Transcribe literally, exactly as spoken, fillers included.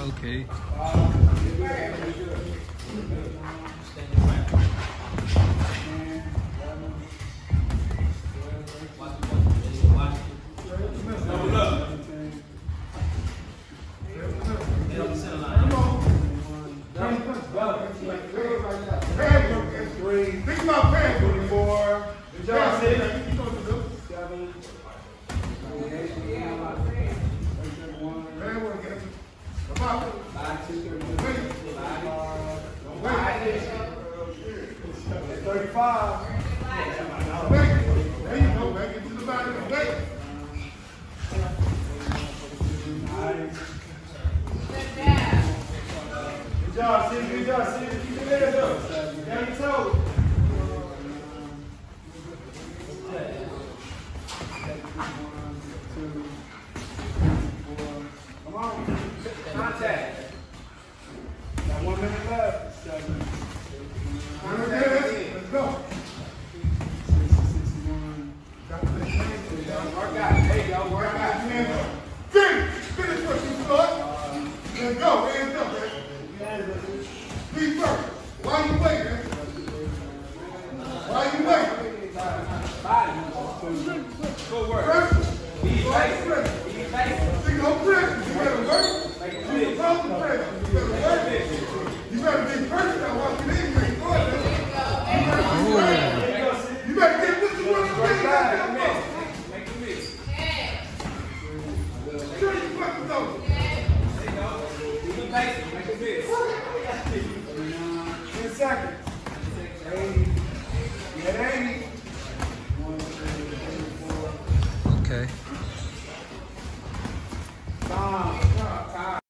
Okay. Think about pants twenty-four. Good job, Sid. Seven. thirty-five. Wait. There you go. Back into the body. Wait. Good job, Sid. Good job, Sid. Keep your legs up. Down your toes. Come on. Contact. Got one minute left. Seven. Let's go. Work out. There you go. Work out. Finish. Finish what you start. Let's go. Hands up, man. Feet first. Why you waiting? Why you waiting? Body. Good work. First. Be patient. Be patient. See, no pressure. You better work. Make it You fit. better pressure. You better work. You better be perfect. I want you in here. Go ahead. You better get what you want to Work do. out. Make it miss. Sure you fucking go. There you go. Be patient.